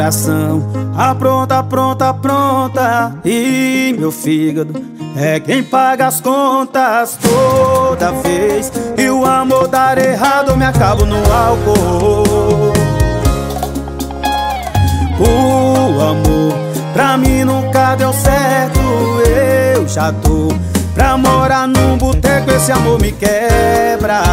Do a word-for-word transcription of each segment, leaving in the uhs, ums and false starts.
coração. Apronta, pronta, pronta. E meu fígado é quem paga as contas. Toda vez que o amor dar errado, eu me acabo no álcool. O amor pra mim nunca deu certo. Eu já tô pra morar num boteco, esse amor me quebra.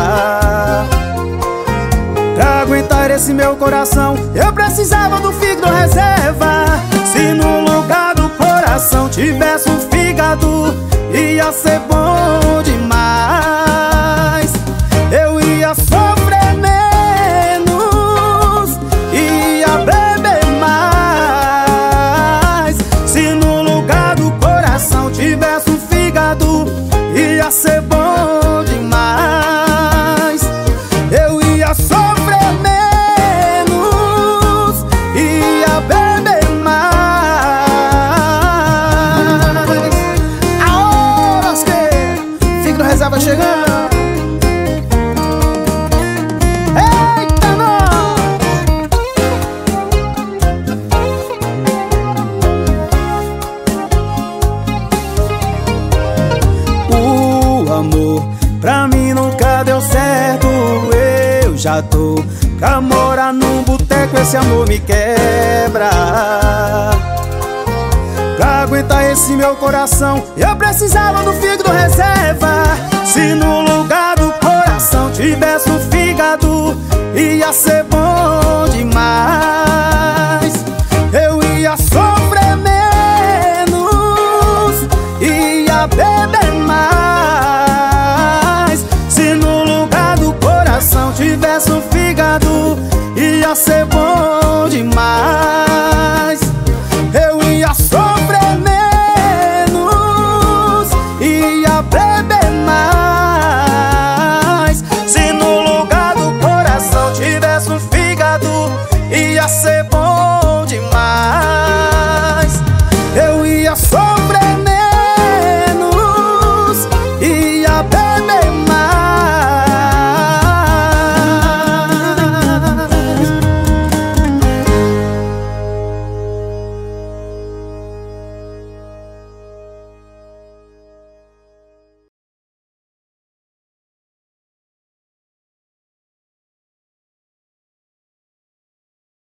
Pra aguentar esse meu coração, eu precisava do fígado reserva. Se no lugar do coração tivesse um fígado, ia ser bom demais. Eu ia sofrer menos, ia beber mais. Se no lugar do coração tivesse um fígado, ia ser bom demais. Eu ia sofrer menos, ia beber mais. A horas que fígado reserva chegando. Eita, não! O amor pra mim nunca deu certo. Eu já tô pra morar num boteco, esse amor me quebra. Pra aguentar esse meu coração, eu precisava do fígado reserva. Se no lugar do coração tivesse um fígado, ia ser bom demais. Eu ia sofrer menos, ia beber mais. Se no lugar do coração tivesse um fígado, ia ser bom